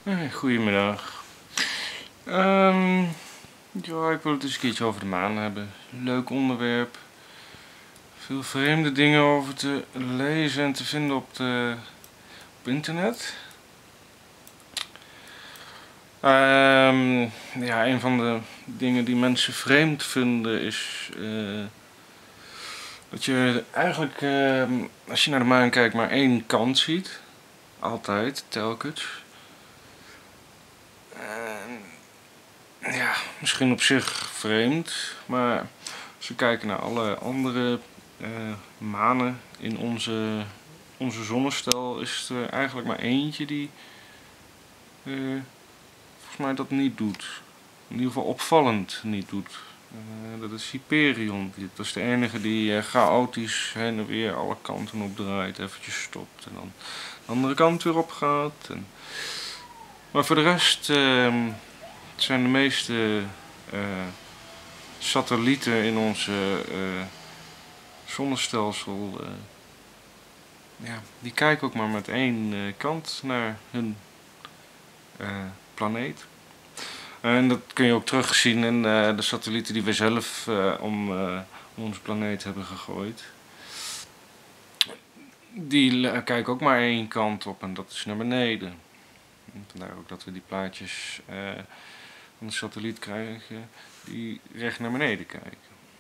Goedemiddag. Ja, ik wil het eens een keertje over de maan hebben. Leuk onderwerp. Veel vreemde dingen over te lezen en te vinden op internet. Ja, een van de dingen die mensen vreemd vinden is dat je eigenlijk, als je naar de maan kijkt, maar één kant ziet. Altijd, telkens. Ja, misschien op zich vreemd, maar als we kijken naar alle andere manen in onze zonnestelsel, is er eigenlijk maar eentje die volgens mij dat niet doet. In ieder geval opvallend niet doet. Dat is Hyperion. Dat is de enige die chaotisch heen en weer alle kanten op draait, eventjes stopt en dan de andere kant weer op gaat. Maar voor de rest zijn de meeste satellieten in onze zonnestelsel, ja, die kijken ook maar met één kant naar hun planeet. En dat kun je ook terugzien in de satellieten die we zelf om onze planeet hebben gegooid. Die kijken ook maar één kant op en dat is naar beneden. En vandaar ook dat we die plaatjes van de satelliet krijgen die recht naar beneden kijken.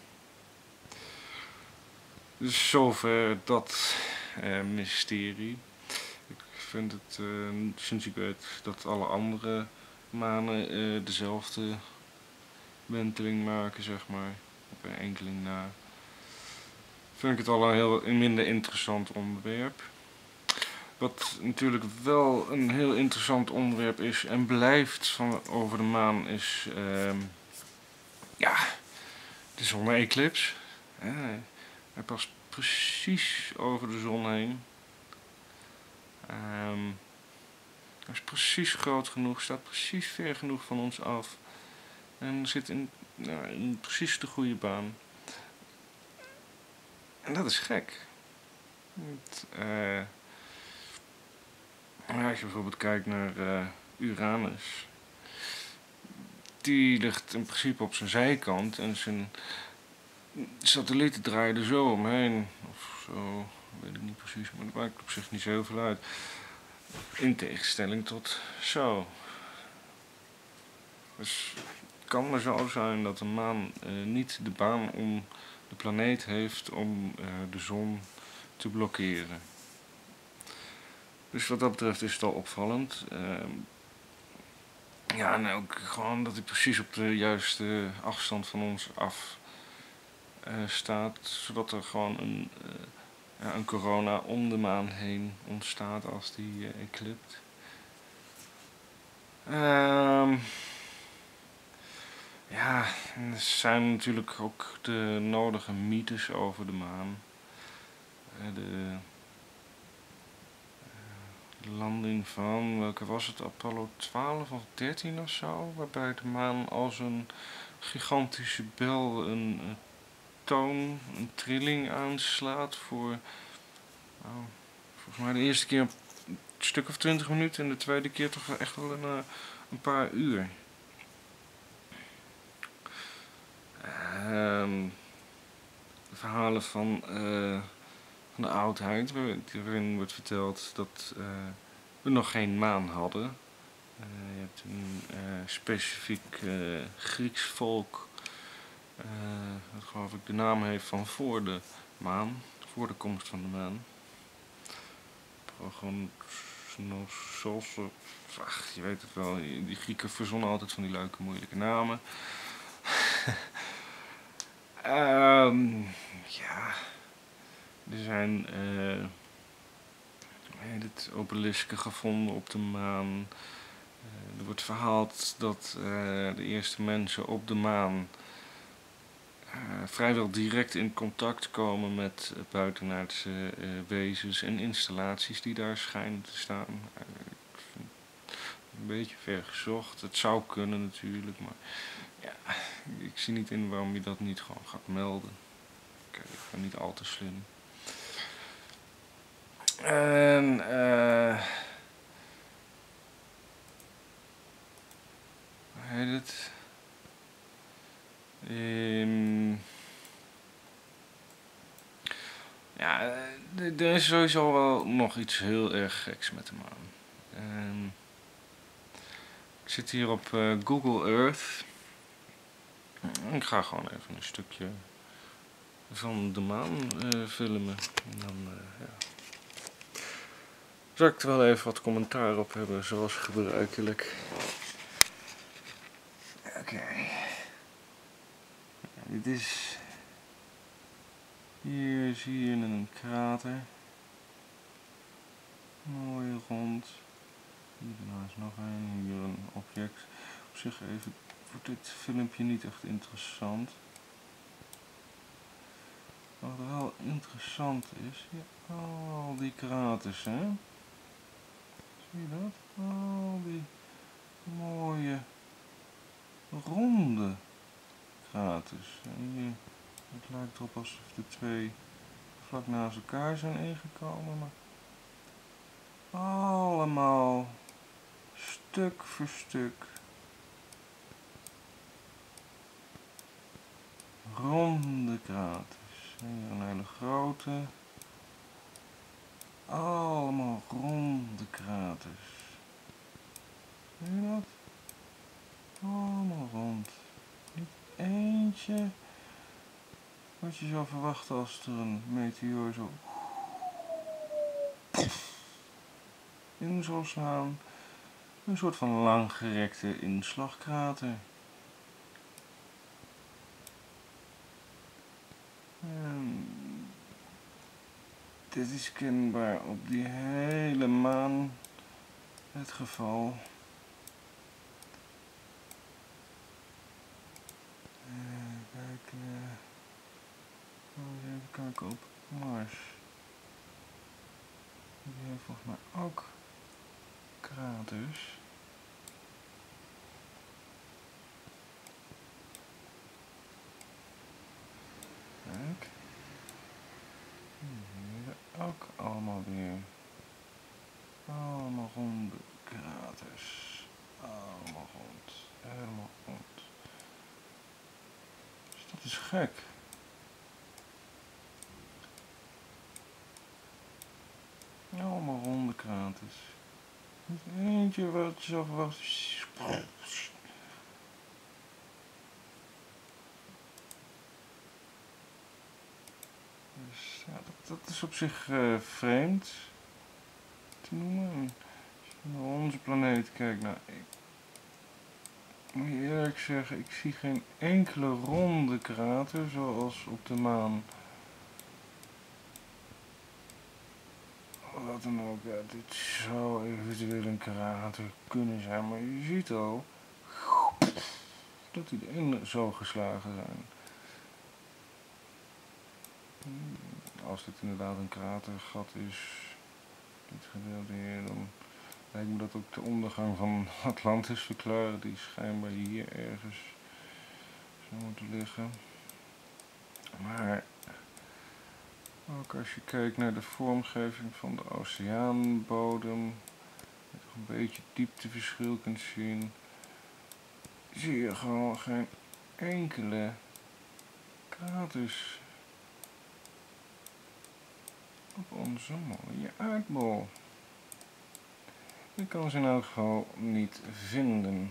Dus zover dat mysterie. Ik vind het, sinds ik weet dat alle andere manen dezelfde wenteling maken, zeg maar, op een enkeling na, vind ik het al een heel minder interessant onderwerp. Wat natuurlijk wel een heel interessant onderwerp is en blijft over de maan is ja, de zonne-eclips. Hij past precies over de zon heen. Hij is precies groot genoeg, staat precies ver genoeg van ons af. En zit in precies de goede baan. En dat is gek. Als je bijvoorbeeld kijkt naar Uranus. Die ligt in principe op zijn zijkant en zijn satellieten draaien er zo omheen. Of zo, weet ik niet precies, maar dat maakt op zich niet zo heel veel uit. In tegenstelling tot zo. Dus het kan maar zo zijn dat de maan niet de baan om de planeet heeft om de zon te blokkeren. Dus wat dat betreft is het al opvallend. Ja, en ook gewoon dat hij precies op de juiste afstand van ons af staat, zodat er gewoon een corona om de maan heen ontstaat als die eclipt. Ja, er zijn natuurlijk ook de nodige mythes over de maan. De landing van, welke was het, Apollo 12 of 13 of zo, waarbij de maan als een gigantische bel een toon, een trilling aanslaat voor, volgens mij de eerste keer een stuk of 20 minuten en de tweede keer toch echt wel een paar uur. De verhalen van de oudheid, waarin wordt verteld dat we nog geen maan hadden. Je hebt een specifiek Grieks volk, dat geloof ik de naam heeft van voor de maan, voor de komst van de maan. Prognosos, je weet het wel, die Grieken verzonnen altijd van die leuke moeilijke namen. Ja, er zijn obelisken gevonden op de maan. Er wordt verhaald dat de eerste mensen op de maan vrijwel direct in contact komen met buitenaardse wezens en installaties die daar schijnen te staan. Ik vind het een beetje ver gezocht. Het zou kunnen natuurlijk, maar ja, ik zie niet in waarom je dat niet gewoon gaat melden. Ik ben niet al te slim. En het? Ja, er is sowieso wel nog iets heel erg geks met de maan. Ik zit hier op Google Earth. Ik ga gewoon even een stukje van de maan filmen. En dan zal ik er wel even wat commentaar op hebben, zoals gebruikelijk. Oké. Ja, dit is... Hier zie je een krater. Mooi rond. Hiernaast nog een. Hier een object. Op zich even voor dit filmpje niet echt interessant. Wat wel interessant is, ja, al die kraters, hè? Zie je dat? Al die mooie ronde kraters. En hier, het lijkt erop alsof de twee vlak naast elkaar zijn ingekomen, maar allemaal stuk voor stuk ronde kraters. Hier een hele grote. Allemaal ronde kraters. Zie je dat? Allemaal rond. Niet eentje wat je zou verwachten als er een meteoor zo in zou slaan. Een soort van langgerekte inslagkrater. En dit is kenbaar op die hele maan het geval. Even kijken op Mars. Die heeft volgens mij ook kraters. Kijk. Hier ook allemaal weer. Allemaal ronde kraters. Allemaal rond. Helemaal rond. Dus dat is gek. Allemaal ronde kraters. Niet eentje wat je zo verwacht. Dus ja, dat is op zich vreemd te noemen. En als je naar onze planeet kijkt, nou, ik moet je eerlijk zeggen, ik zie geen enkele ronde krater zoals op de maan. Wat dan ook, ja, dit zou eventueel een krater kunnen zijn, maar je ziet al dat die erin zo geslagen zijn. Als dit inderdaad een kratergat is, dit gedeelte hier, dan lijkt me dat ook de ondergang van Atlantis verklaren, die schijnbaar hier ergens zou moeten liggen. Maar ook als je kijkt naar de vormgeving van de oceaanbodem, je toch een beetje diepteverschil kunt zien, zie je gewoon geen enkele kraters op onze mooie aardbol. Ik kan ze in elk geval niet vinden.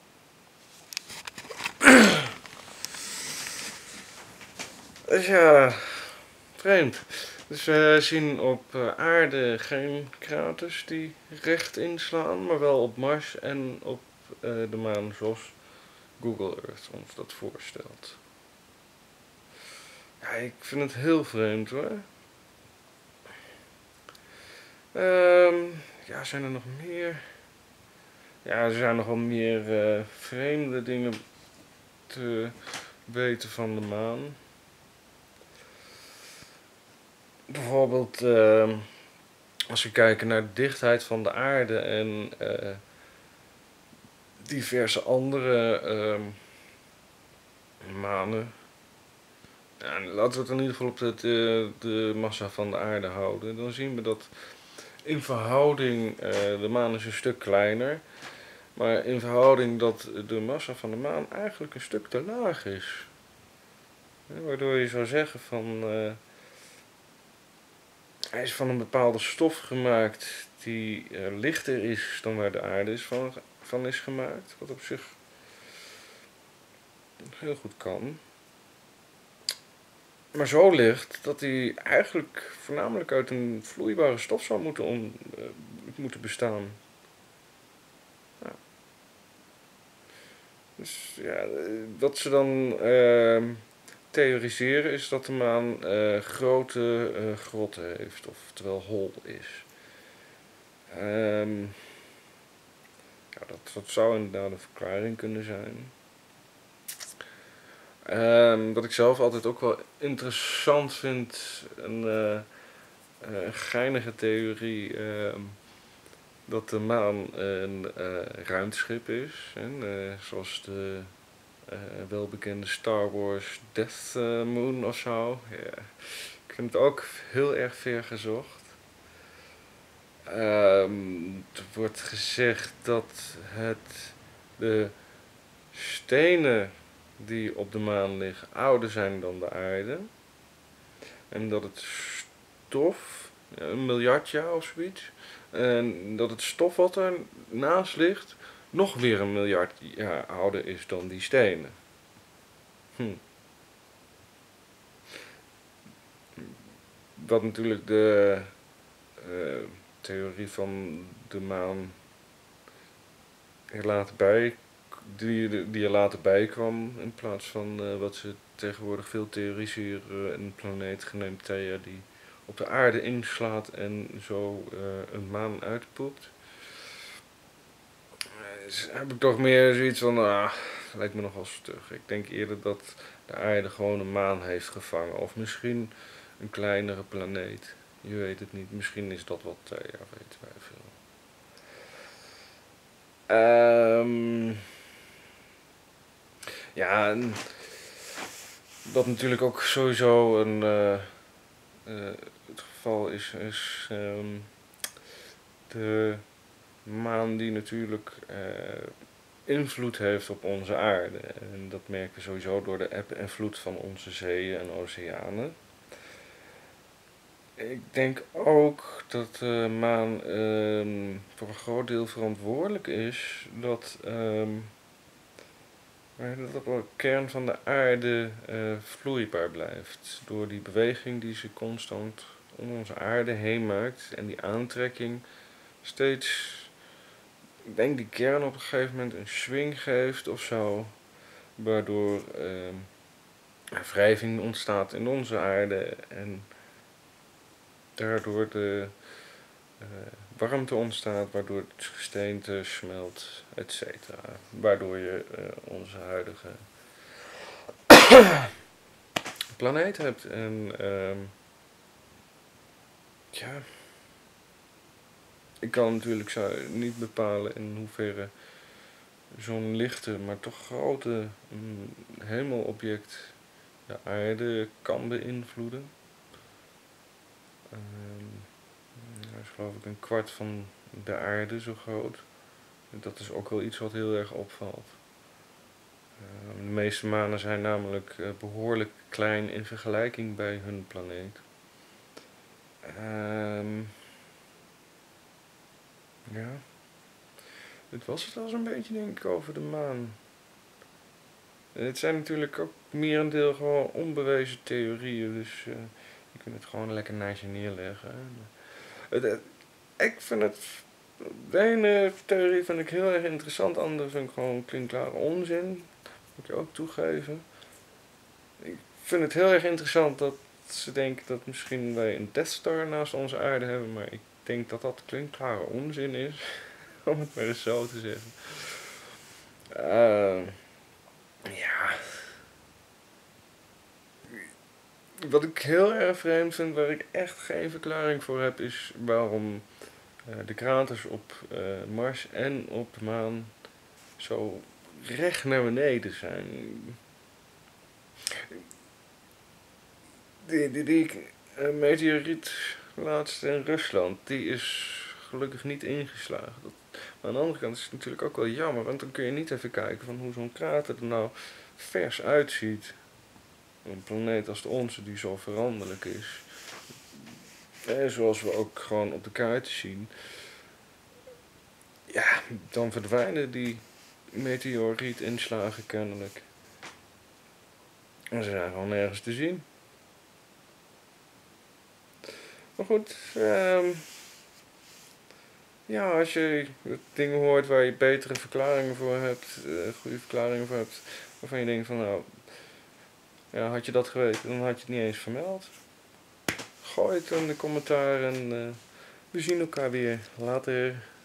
Dus ja, vreemd. Dus we zien op aarde geen kraters die recht inslaan, maar wel op Mars en op de maan zoals Google Earth ons dat voorstelt. Ja, ik vind het heel vreemd hoor. Ja, zijn er nog meer? Ja, er zijn nog wel meer vreemde dingen te weten van de maan. Bijvoorbeeld als we kijken naar de dichtheid van de aarde en diverse andere manen. Ja, laten we het in ieder geval op de massa van de aarde houden. Dan zien we dat in verhouding de maan is een stuk kleiner. maar in verhouding dat de massa van de maan eigenlijk een stuk te laag is. Waardoor je zou zeggen van hij is van een bepaalde stof gemaakt die lichter is dan waar de aarde van is gemaakt. Wat op zich heel goed kan. Maar zo licht dat hij eigenlijk voornamelijk uit een vloeibare stof zou moeten bestaan. Ja. Dus ja, wat ze dan theoriseren is dat de maan grote grotten heeft, oftewel hol is. Ja, dat zou inderdaad een verklaring kunnen zijn. Wat ik zelf altijd ook wel interessant vind, een geinige theorie, dat de maan een ruimteschip is. Zoals de welbekende Star Wars Death Moon of zo. Ja. Ik vind het ook heel erg ver gezocht. Er wordt gezegd dat de stenen die op de maan liggen ouder zijn dan de aarde. En dat het stof, 1 miljard jaar of zoiets, en dat het stof wat er naast ligt nog weer 1 miljard jaar ouder is dan die stenen. Wat natuurlijk de theorie van de maan die er later bij kwam, in plaats van wat ze tegenwoordig veel theoriseren, een planeet genaamd Theia die op de aarde inslaat en zo een maan uitpoept. Dus heb ik toch meer zoiets van, lijkt me nogal stug. Ik denk eerder dat de aarde gewoon een maan heeft gevangen, of misschien een kleinere planeet. Je weet het niet, misschien is dat wat Theia, weten wij veel. Ja, en wat natuurlijk ook sowieso het geval is de maan die natuurlijk invloed heeft op onze aarde. En dat merken we sowieso door de eb en vloed van onze zeeën en oceanen. Ik denk ook dat de maan voor een groot deel verantwoordelijk is dat de kern van de aarde vloeibaar blijft. Door die beweging die ze constant om onze aarde heen maakt en die aantrekking steeds, ik denk die kern op een gegeven moment een swing geeft of zo. Waardoor wrijving ontstaat in onze aarde en daardoor de warmte ontstaat, waardoor het gesteente smelt, etc. Waardoor je onze huidige planeet hebt. En ja, ik kan natuurlijk niet bepalen in hoeverre zo'n lichte, maar toch grote hemelobject de aarde kan beïnvloeden. Dat is geloof ik 1/4 van de aarde zo groot. Dat is ook wel iets wat heel erg opvalt. De meeste manen zijn namelijk behoorlijk klein in vergelijking bij hun planeet. Ja, dit was het al zo'n beetje, denk ik, over de maan. Het zijn natuurlijk ook merendeel gewoon onbewezen theorieën, dus je kunt het gewoon lekker naast je neerleggen. Ik vind het, de ene theorie vind ik heel erg interessant, de andere vind ik gewoon klinkklare onzin. Moet je ook toegeven. Ik vind het heel erg interessant dat ze denken dat misschien wij een Death Star naast onze aarde hebben, maar ik denk dat dat klinkklare onzin is, om het maar eens zo te zeggen. Ja. Wat ik heel erg vreemd vind, waar ik echt geen verklaring voor heb, is waarom de kraters op Mars en op de maan zo recht naar beneden zijn. Die meteoriet laatst in Rusland, die is gelukkig niet ingeslagen. Maar aan de andere kant is het natuurlijk ook wel jammer, want dan kun je niet even kijken van hoe zo'n krater er nou vers uitziet. Een planeet als de onze die zo veranderlijk is. Zoals we ook gewoon op de kaarten zien. Ja, dan verdwijnen die meteorietinslagen kennelijk. En ze zijn gewoon nergens te zien. Maar goed, ja, als je dingen hoort waar je betere verklaringen voor hebt, goede verklaringen voor hebt, waarvan je denkt van nou, ja, had je dat geweten, dan had je het niet eens vermeld. Gooi het in de commentaar en we zien elkaar weer later.